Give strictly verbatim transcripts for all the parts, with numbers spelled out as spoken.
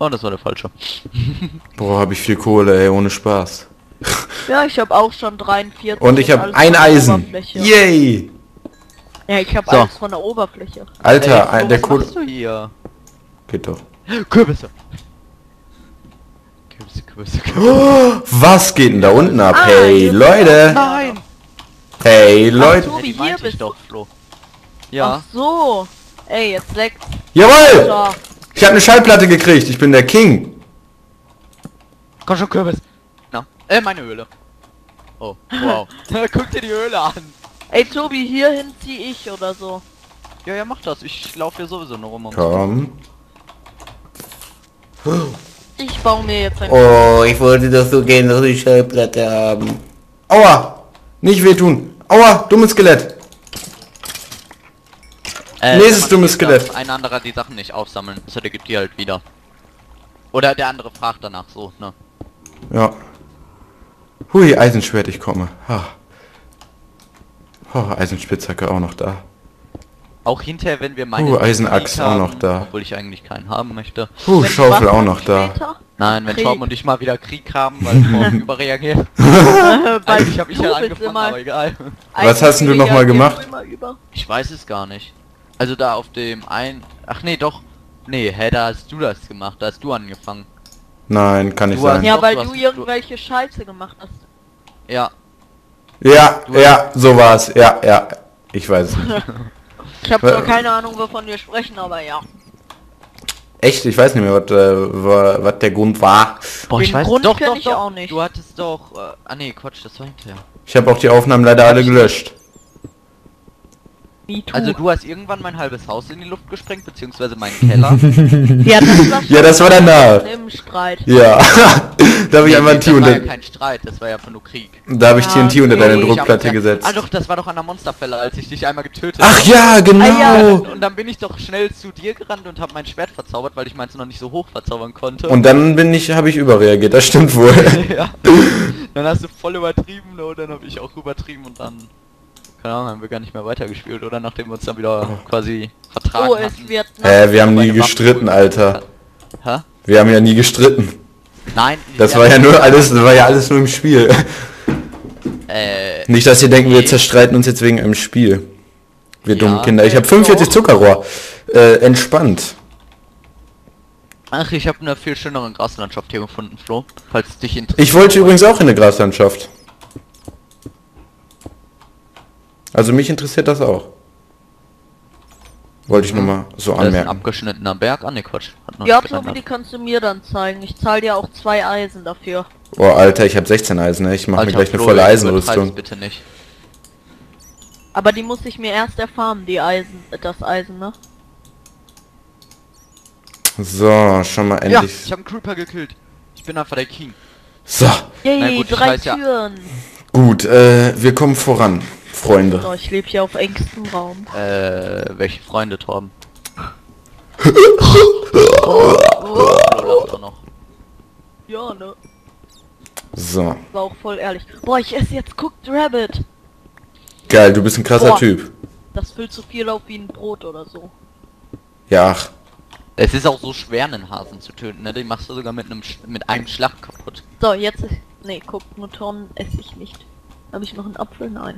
Oh, das war der falsche. Boah, hab ich viel Kohle, ey, ohne Spaß. Ja, ich habe auch schon dreiundvierzig. Und ich habe alles ein von der Eisen. Oberfläche. Yay! Ja, ich habe So. alles von der Oberfläche. Alter, Ey, ein, der was Kohle... machst du hier? Geht doch. Kürbisse. Kürbisse, Kürbisse, Kürbisse. Oh, was geht denn da unten ab? Ah, Hey, hier- Leute! Nein! Hey, Leute! so. Ja, die wie meinte hier ich bist doch, Flo. Ja. Ach so. Ey, jetzt leckt. Jawohl! So. Ich habe eine Schallplatte gekriegt. Ich bin der King. Komm schon, Kürbis. Na, äh, meine Höhle. Oh, wow. Guck dir die Höhle an. Ey, Tobi, hierhin zieh ich oder so. Ja, ja, mach das. Ich laufe hier sowieso nur rum. Komm. Ich baue mir jetzt ein... Oh, ich wollte doch so gerne so die Schallplatte haben. Aua! Nicht wehtun. Aua, dummes Skelett. Äh, Nächstes wenn man dummes sieht, dass Skelett. ein anderer die Sachen nicht aufsammeln. Das der gibt die halt wieder. Oder der andere fragt danach so, ne? Ja. Hui, Eisenschwert, ich komme. Ha. Oh, Eisenspitzhacke auch noch da. Auch hinterher, wenn wir meine... Uh, Eisenachs Krieg auch noch haben, da. Obwohl ich eigentlich keinen haben möchte. Puh, Wenn Schaufel was auch dann noch da. später? Nein, wenn Krieg. Torben und ich mal wieder Krieg haben, weil Torben überreagiert. Weil Eigentlich habe ich du ja bist angefangen, immer- aber egal. Was hast denn du noch mal Eigentlich gemacht? gehst du immer über. Ich weiß es gar nicht. Also da auf dem ein... Ach nee, doch. Nee, hä, da hast du das gemacht. Da hast du angefangen. Nein, kann nicht Du hast- sein. Ja, Doch, weil du du hast- irgendwelche Scheiße gemacht hast. Ja. Ja, ja, so war's. Ja, ja. Ich weiß es nicht. Ich habe Wa- zwar keine Ahnung, wovon wir sprechen, aber ja. Echt, ich weiß nicht mehr, was, äh, wa- was der Grund war. Boah, Den ich weiß Grund doch, kenn doch, ich doch. auch nicht. Du hattest doch... Äh, ah nee, Quatsch, das war hinterher. Ich habe auch die Aufnahmen leider alle gelöscht. Me too. Also du hast irgendwann mein halbes Haus in die Luft gesprengt, beziehungsweise meinen Keller. ja, das war, Ja, das war danach. im Streit. Ja. Da habe ich Nee, einmal nee, T das war ja unter... kein Streit, das war ja einfach nur Krieg. Da habe ich Ja, T N T unter okay. deine Ich hab- Druckplatte ja, gesetzt. Ah doch, das war doch an der Monsterfälle, als ich dich einmal getötet Ach habe. ja, genau. Ah, ja. Und dann bin ich doch schnell zu dir gerannt und habe mein Schwert verzaubert, weil ich meins noch nicht so hoch verzaubern konnte. Und dann bin ich, habe ich überreagiert, das stimmt wohl. ja. Dann hast du voll übertrieben, ne, und dann habe ich auch übertrieben und dann... Keine Ahnung, haben wir gar nicht mehr weitergespielt, oder? Nachdem wir uns dann wieder quasi vertragen Oh, es hatten. wird... Hä, wir haben nie Meine Waffen gestritten, holen. Alter. Hä? Wir haben ja nie gestritten. Nein. Das war ja nur alles, das war ja alles nur im Spiel. Äh, Nicht, dass ihr denken, wir nee. zerstreiten uns jetzt wegen einem Spiel. Wir Ja, dummen Kinder. Ich äh, habe fünfundvierzig doch. Zuckerrohr. Äh, entspannt. Ach, ich habe eine viel schönere Graslandschaft hier gefunden, Flo. Falls es dich interessiert. Ich wollte übrigens auch in eine Graslandschaft. Also mich interessiert das auch. Wollte ich nur mal so Da ist ein anmerken. abgeschnittener Berg. Ah, ne, Quatsch. Hat noch Ja, nicht Tobi, die geändert. kannst du mir dann zeigen. Ich zahle dir auch zwei Eisen dafür. Oh, Alter, ich habe sechzehn Eisen, ne? Ich mache mir Alter, gleich eine Flo, volle jetzt übertreib's Eisenrüstung. bitte nicht. Aber die muss ich mir erst erfarmen, die Eisen, äh, das Eisen, ne? So, schon mal Ja, endlich. ich habe einen Creeper gekillt. Ich bin einfach der King. So, Yay, Na gut, ich drei weiß ja- Türen. gut, äh, wir kommen voran, Freunde. So, ich lebe hier auf engstem Raum. Äh, welche Freunde, Torben? Flo lacht auch noch. Ja, ne? So, War auch voll ehrlich. Boah, ich esse jetzt Cooked Rabbit. geil, du bist ein krasser Boah. Typ. Das füllt so viel auf wie ein Brot oder so. Ja, ach, Es ist auch so schwer, einen Hasen zu töten, ne? Den machst du sogar mit einem Sch mit einem Schlag kaputt. So, jetzt ist... Nee, guckt, nur Tonnen esse ich nicht. Habe ich noch einen Apfel? Nein.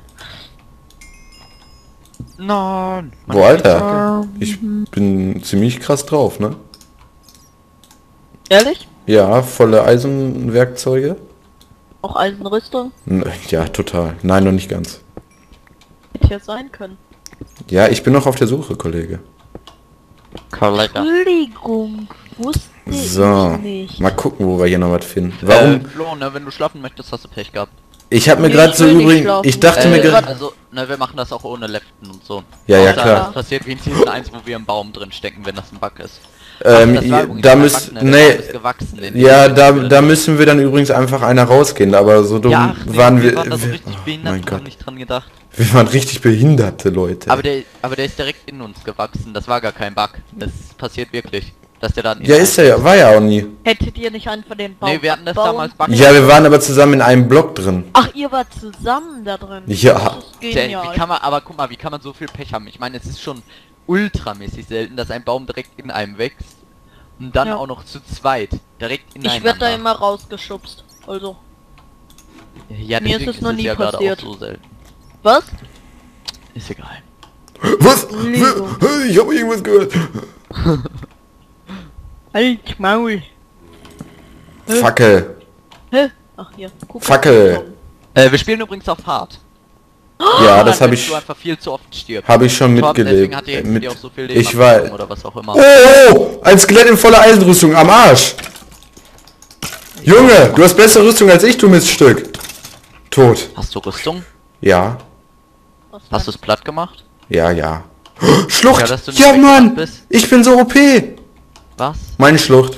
Nein. Boah, Alter, ich bin ziemlich krass drauf, ne? Ehrlich? Ja, volle Eisenwerkzeuge. Auch Eisenrüstung? N- Ja, total. Nein, noch nicht ganz. Hätte ja sein können. Ja, ich bin noch auf der Suche, Kollege. Kollege. Entschuldigung, wusste So, ich nicht. mal gucken, wo wir hier noch was finden. Warum? Äh, Flo, ne, wenn du schlafen möchtest, hast du Pech gehabt. Ich habe mir Nee, gerade ich so will nicht übrigens, schlafen. ich dachte äh, mir gerade, Also, ne, wir machen das auch ohne Leften und so. Ja, ja, Außer klar. Das passiert wie in Season eins, wo wir im Baum drin stecken, wenn das ein Bug ist. ähm, Ach, das war übrigens da kein müsst, Bug, ne, der nee, Baum ist gewachsen, den- ja, den- da, den- da müssen wir dann übrigens einfach einer rausgehen, aber so dumm Ja, ach, nee, waren wir, wir waren da so wir, richtig oh behindert mein und haben Gott, nicht dran gedacht. wir waren richtig behinderte Leute. Aber der, aber der ist direkt in uns gewachsen, das war gar kein Bug. Das passiert wirklich. Dass der dann ja, ist er ja, war ja auch nie. Hättet ihr nicht einfach den Baum Nee, wir hatten das abbauen? damals Bug. Ja, wir waren aber zusammen in einem Block drin. Ach, ihr wart zusammen da drin. Ja. Das ist Der, genial. wie kann man, aber guck mal, wie kann man so viel Pech haben? Ich meine, es ist schon ultramäßig selten, dass ein Baum direkt in einem wächst. Und dann Ja. auch noch zu zweit. Direkt ineinander. Ich werde da immer rausgeschubst. Also, Ja, mir ist deswegen es noch nie ja gerade passiert. auch so selten. was? Ist egal. Was? Lego. Ich habe irgendwas gehört. Halt Maul. Hä? Fackel. Hä? Ach hier. Guck, Fackel. Äh, wir spielen übrigens auf hart. Ja, das habe Wenn ich du einfach viel zu oft stirbst. habe ich schon Torben, deswegen mitgelebt. hat die Äh, jetzt mit, dir auch so viel Leben ich war... abgezogen oder was auch immer. Oh, ein Skelett in voller Eisenrüstung am Arsch. Junge, du hast bessere Rüstung als ich, du Miststück. Tot. Hast du Rüstung? Ja, Was Hast du es platt gemacht? ja, ja. Schlucht! Ja, dass du nicht Ja, weggerannt Mann! bist. Ich bin so O P! Was? Meine Schlucht.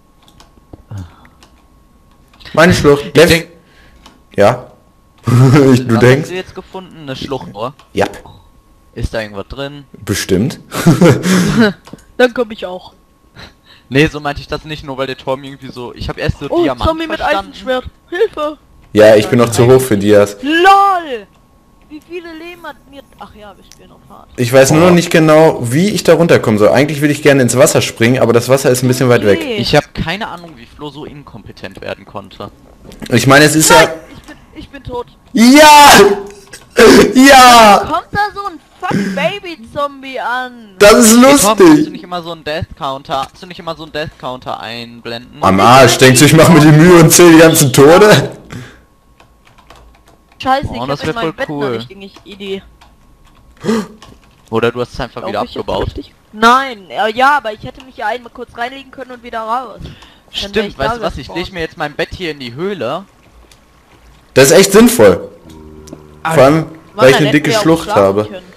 Meine Schlucht. Ich Lev- denk, Ja. ich, du was denkst? hast du jetzt gefunden? Eine Schlucht nur? Ja, Ist da irgendwas drin? bestimmt. Dann komm ich auch. Nee, so meinte ich das nicht, nur weil der Torben irgendwie so... Ich habe erst so Oh, Diamant Zombie mit verstanden. Eisenschwert. Hilfe! Ja, ich bin noch zu hoch für Dias. LOL! Wie viele Leben hat mir... Ach ja, wir spielen auf hart. Ich weiß nur noch nicht genau, wie ich da runterkommen soll. Eigentlich will ich gerne ins Wasser springen, aber das Wasser ist ein bisschen weit weg. Okay. Ich habe keine Ahnung, wie Flo so inkompetent werden konnte. Ich meine, es ist Nein, ja... ich bin, ich bin tot. Ja! Ja! Kommt da so ein fuck Baby-Zombie an? Das ist Hey, Torben, kannst du lustig! nicht immer so einen Death Counter... Hast du nicht immer so einen Death Counter einblenden? Am Arsch, denkst du, ich mache mir die Mühe und zähle die ganzen Tode? Scheiße, Oh, ich das hab in wär meinem voll Bett cool. noch nicht gegen Idee. Oder du hast es einfach Glaub wieder ich jetzt abgebaut. richtig? Nein, ja, ja, aber ich hätte mich ja einmal kurz reinlegen können und wieder raus. Dann wär ich Stimmt, da weißt du was? Ich gespawnt. lege mir jetzt mein Bett hier in die Höhle. Das ist echt sinnvoll. Vor allem, Mann, weil ich dann eine hätten dicke wir auch Schlucht schlafen habe. können.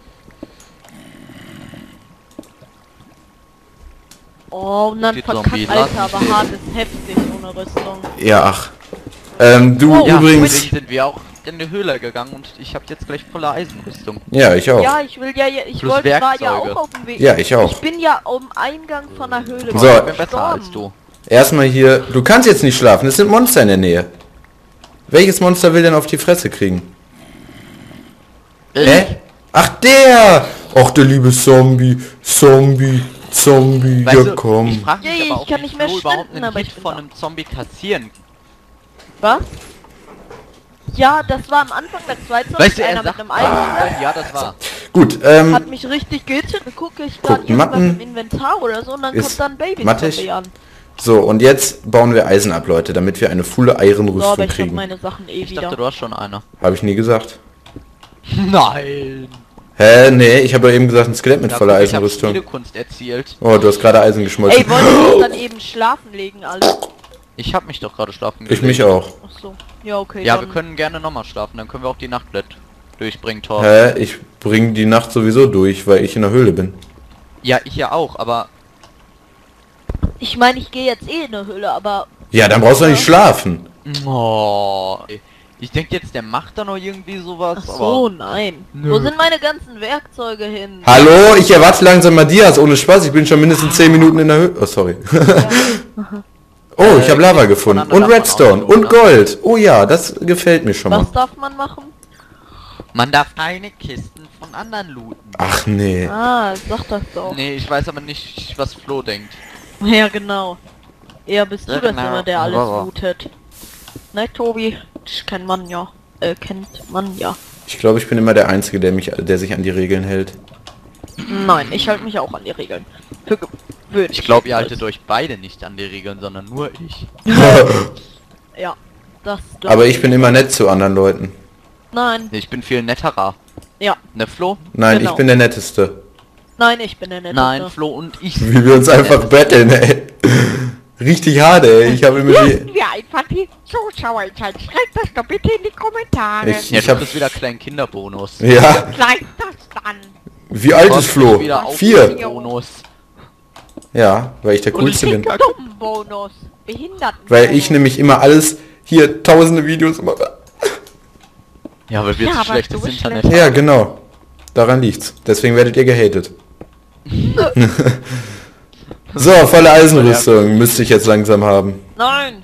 Oh, und dann Die verkackt, Zombie, Alter, lass aber mich hart ist heftig ohne Rüstung. Ja, ach. Ähm, du Oh, Ja, übrigens... deswegen sind wir auch in die Höhle gegangen und ich habe jetzt gleich volle Eisenrüstung. Ja, ich auch. Ja, ich will ja, ich Plus wollte, war ja Werkzeuge. auch auf dem Weg. Ja, ich auch. Ich bin ja am Eingang von der Höhle. So. Ich bin besser als du. Erstmal hier... Du kannst jetzt nicht schlafen, es sind Monster in der Nähe. Welches Monster will denn auf die Fresse kriegen? Hä? Ach, der! Ach, der liebe Zombie. Zombie. Zombie. Weißt Ja, du, komm. ich frage mich Yay, aber ich auch, kann wie nicht mehr Flo überhaupt sprinten, einen aber Hit ich bin von da. einem Zombie kassieren. Was? Ja, das war am Anfang der zweite Zombie, Weißt du, er einer mit sagt... einem Eisenschwert. Ja, das war. Gut, ähm... Hat mich richtig gehittet, dann gucke ich gerade Guck, irgendwas Matten im Inventar oder so und dann ist kommt dann Baby mattig. Zombie an. So, und jetzt bauen wir Eisen ab, Leute, damit wir eine volle So, aber Eisenrüstung ich habe kriegen. meine Sachen eh Ich wieder. dachte, du hast schon eine. Habe ich nie gesagt. Nein. Hä? Nee, ich habe ja eben gesagt, ein Skelett mit Ja, voller guck, ich hab Eisenrüstung. Spielekunst erzielt. Oh, du hast gerade Eisen geschmolzen. Ey, wollen wir uns dann eben schlafen legen alle? Ich habe mich doch gerade schlafen Ich gelegt. mich auch. Ach so. Ja, okay, Ja, dann. wir können gerne nochmal schlafen, dann können wir auch die Nachtblatt durchbringen, Tor. Hä? Ich bring die Nacht sowieso durch, weil ich in der Höhle bin. Ja, ich ja auch, aber Ich meine, ich gehe jetzt eh in eine Höhle, aber Ja, dann brauchst du nicht schlafen. oh, ich denke jetzt, der macht da noch irgendwie sowas, ach so, aber nein. Nö. Wo sind meine ganzen Werkzeuge hin? Hallo, ich erwarte langsam mal Dias, ohne Spaß. Ich bin schon mindestens zehn Minuten in der Höhle. Oh, sorry. Oh, ich habe Lava gefunden. Und Redstone. Und Gold. Oh ja, das gefällt mir schon mal. Was darf man machen? man darf keine Kisten von anderen looten. Ach nee. Ah, sag das doch. Nee, ich weiß aber nicht, was Flo denkt. Ja, genau. Eher bist du Ja, das genau. immer, der alles Ja. lootet. Ne, Tobi? Das kennt man ja. Äh, kennt man ja. Ich glaube, ich bin immer der Einzige, der mich, der sich an die Regeln hält. Nein, ich halte mich auch an die Regeln. Für gewöhnlich. Ich glaube, ihr haltet euch beide nicht an die Regeln, sondern nur ich. Ja, das glaub Aber ich bin immer nett zu anderen Leuten. Nein, Ich bin viel netterer. ja. Ne, Flo? Nein, Genau. ich bin der Netteste. Nein, ich bin der Nette. Nein, Flo und ich. Wie wir uns einfach betteln, ey. Richtig hart, ey. Ich habe immer die... wir einfach die Zuschauerzahl. Schreibt das doch bitte in die Kommentare. Ich, Ja, ich du hab... kriegst wieder kleinen Kinderbonus. Ja. Gleich das dann. Wie alt ist Kostet Flo? wieder auf- Vier. Bonus. Ja, weil ich der Und ich Coolste bin. krieg Dummbonus. Behinderten. Weil ich nämlich immer alles... Hier, tausende Videos mache. Ja, weil wir Ja, zu aber schlechtes du bist Internet schlecht. haben. Ja, genau. Daran liegt's. Deswegen werdet ihr gehatet. So, volle Eisenrüstung müsste ich jetzt langsam haben. Nein.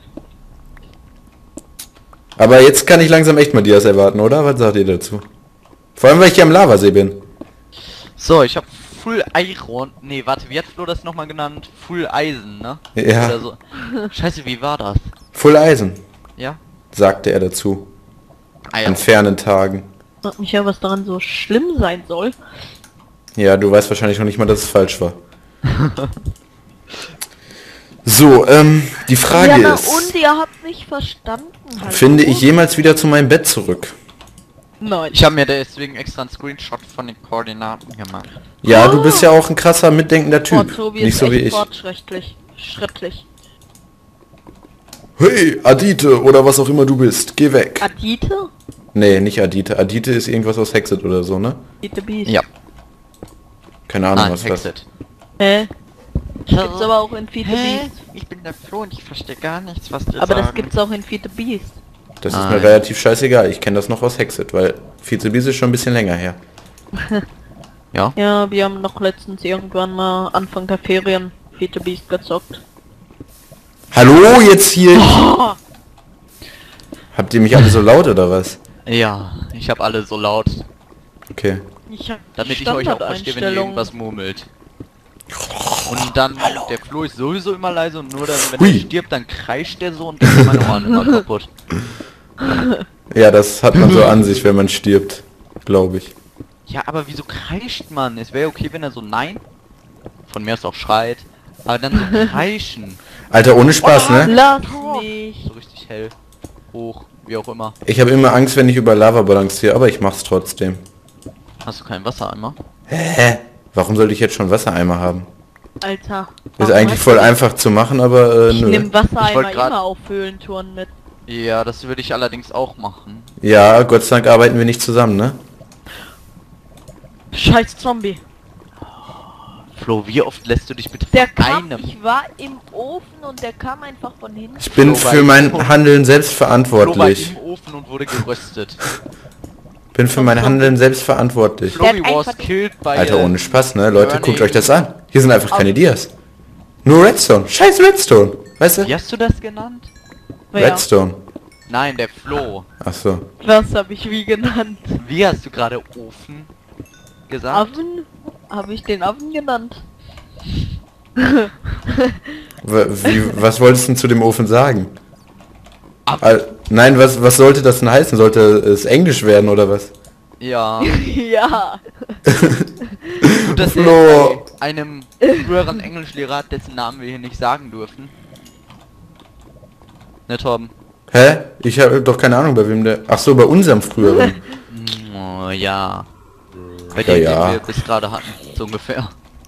Aber jetzt kann ich langsam echt mal Dias erwarten, oder? Was sagt ihr dazu? Vor allem, weil ich hier am Lavasee bin. So, ich habe Full Iron. Nee, warte, wie hat Flo das nochmal genannt? Full Eisen, ne? Ja. Oder so. Scheiße, wie war das? Full Eisen, Ja? sagte er dazu. Ah, ja. An fernen Tagen. Frag mich ja, was daran so schlimm sein soll. Ja, du weißt wahrscheinlich noch nicht mal, dass es falsch war. So, ähm, die Frage ja, na, ist, und ihr habt mich verstanden. Hallo? finde ich jemals wieder zu meinem Bett zurück? Nein. Ich habe mir deswegen extra einen Screenshot von den Koordinaten gemacht. Ja, du bist ja auch ein krasser, mitdenkender Oh, Typ. Tobi Nicht ist so wie echt ich. fortschrittlich. Schrittlich. Hey, Adite oder was auch immer du bist, geh weg. Adite? Nee, nicht Adite. Adite ist irgendwas aus Hexet oder so, ne? Adite Beast. Ja. Keine Ahnung, Nein, was das ist. Hexet. Hä? Gibt's aber auch in Feed the Hä? Beast. Ich bin der Flo und ich verstehe gar nichts, was die Aber sagen. das gibt's auch in Feed the Beast. Das ist Nein. mir relativ scheißegal. Ich kenne das noch aus Hexet, weil Vizebies ist schon ein bisschen länger her. Ja? Ja, wir haben noch letztens irgendwann mal Anfang der Ferien Feed the Beast gezockt. Hallo, jetzt hier. Oh, Habt ihr mich alle so laut oder was? Ja, ich habe alle so laut, ich Okay. hab damit ich euch auch verstehe, wenn ihr irgendwas murmelt. Und dann, der Flo ist sowieso immer leise und nur dann, wenn Hui. er stirbt, dann kreischt der so und dann sind meine Ohren immer kaputt. Ja, das hat man so an sich, wenn man stirbt, glaube ich. Ja, aber wieso kreischt man? Es wäre okay, wenn er so nein, von mir aus auch schreit, aber dann so kreischen, Alter, ohne Spaß, ne? Lass mich. so richtig hell, hoch, wie auch immer. Ich habe immer Angst, wenn ich über Lava balanciere, aber ich mach's trotzdem. Hast du keinen Wassereimer? Hä? Warum sollte ich jetzt schon Wassereimer haben? Alter. Ist warum eigentlich hast voll du- einfach zu machen, aber äh, Ich nö. nehm Wassereimer wollt grad- immer auf Höhlentouren mit. Ja, das würde ich allerdings auch machen. Ja, Gott sei Dank arbeiten wir nicht zusammen, ne? Scheiß Zombie. Flo, wie oft lässt du dich bitte Der von kam, einem... ich war im Ofen und der kam einfach von hinten. Ich bin Flo war für mein im- Handeln selbst Flo war verantwortlich. im Ofen und wurde geröstet. Bin für mein Handeln selbst verantwortlich. Flori Der hat was einfach- killed by Alter, a ohne Spaß, ne? Leute, burning- guckt euch das an. Hier sind einfach keine Dias. Nur Redstone. Scheiß Redstone. Weißt du? Wie hast du das genannt? Wer? Redstone. Nein, der Flo. Ach so. Was habe ich wie genannt? Wie hast du gerade Ofen gesagt? Oven? Habe ich den Oven genannt? W wie, was wolltest du denn zu dem Ofen sagen? Ab- Al Nein, was, was sollte das denn heißen? Sollte es Englisch werden oder was? Ja. Ja. Gut, dass Flo. er bei einem früheren Englischlehrer hat, dessen Namen wir hier nicht sagen dürfen. Ne, Torben? Hä? Ich habe doch keine Ahnung, bei wem der... Ach so, bei unserem früheren. Oh, ja. Bei Ja, dem, ja. den wir bis gerade hatten, so ungefähr.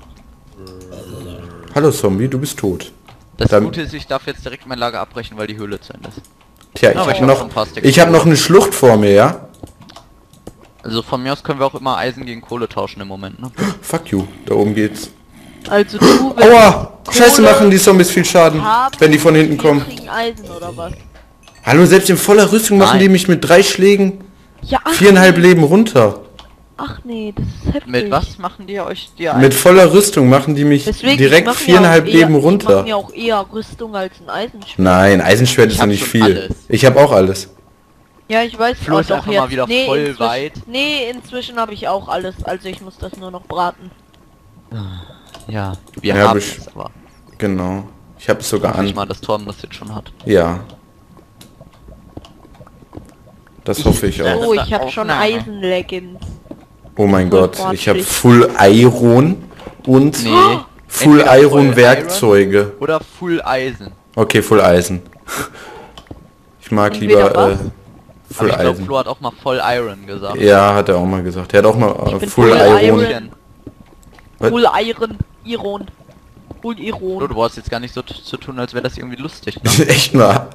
Hallo Zombie, du bist tot. Das Dann- Gute ist, ich darf jetzt direkt mein Lager abbrechen, weil die Höhle zu Ende ist. Tja, ich Aber ich habe hab noch, schon fast ich habe noch eine Schlucht vor mir, ja? Also von mir aus können wir auch immer Eisen gegen Kohle tauschen im Moment, ne? Fuck you, da oben geht's. Also du willst Aua! Scheiße, Kohle machen die Zombies viel Schaden, haben, wenn die von hinten wir kommen. kriegen Eisen oder was? Hallo, selbst in voller Rüstung machen Nein. die mich mit drei Schlägen Ja, ach viereinhalb nee. Leben runter. Ach nee, das ist heftig. Mit was machen die euch die Mit voller Rüstung machen die mich Deswegen, direkt ich mach mir viereinhalb auch Leben eher, Ich runter. mach mir auch eher Rüstung als ein Eisenschwert. Nein, Eisenschwert Ich ist ja hab nicht schon viel. alles. Ich habe auch alles. Ja, ich weiß. Flo oh, ist doch einfach jetzt. mal wieder nee, voll inzwischen, weit. Nee, inzwischen habe ich auch alles. Also ich muss das nur noch braten. Ja, wir Ja, haben besch- es, aber Genau. Ich habe es sogar hoffe ich an. mal, dass Torben das jetzt schon hat. Ja. Das Ich- hoffe ich Ja, auch. Oh, das ich war habe schon Aufnahme. Eisenleggings. Oh mein voll Gott, ich habe fortschrittlich. Full Iron und Nee. Full Entweder Iron Full Werkzeuge. Oder Full Eisen. Okay, Full Eisen. Ich mag Entweder lieber was? äh, Full Aber ich glaube, Eisen. Flo hat auch mal voll Iron gesagt. Ja, hat er auch mal gesagt. Er hat auch mal äh, bin Full Full Iron. Iron. Was? Full Iron. Iron. Full Flo, Iron. du brauchst jetzt gar nicht so t- zu tun, als wäre das irgendwie lustig. Ne? Echt mal.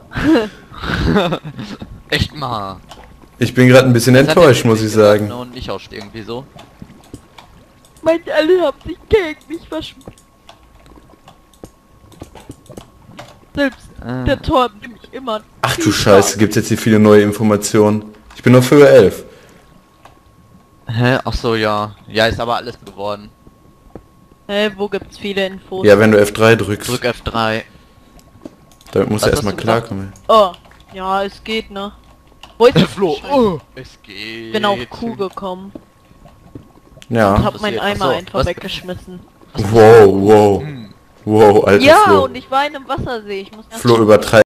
Echt mal. Ich bin gerade ein bisschen Das hat enttäuscht, der muss ich Felix gesagt, sagen. ne, Und ich auch irgendwie so. Meint alle haben sich gegen mich verschwunden. Selbst Äh. der Tor nimmt mich immer. Ach du tiefer. Scheiße, gibt's jetzt hier viele neue Informationen. Ich bin auf Höhe elf. Hä? Ach so, ja. Ja, ist aber alles geworden. Hä, wo gibt's viele Infos? Ja, wenn du F drei drückst, Drück F drei. damit musst du Was erstmal hast du gesagt? klarkommen. Oh, ja, es geht, ne? Wo ist Äh, Flo, Scheiße. oh, es geht. Ich bin auf Q gekommen. Ja. Ich hab meinen Passiert. Eimer Ach so, einfach was- weggeschmissen. Wow, wow. Hm. Wow, alter Ja, Flo. und ich war in einem Wassersee. Ich muss ganz Flo übertreibt.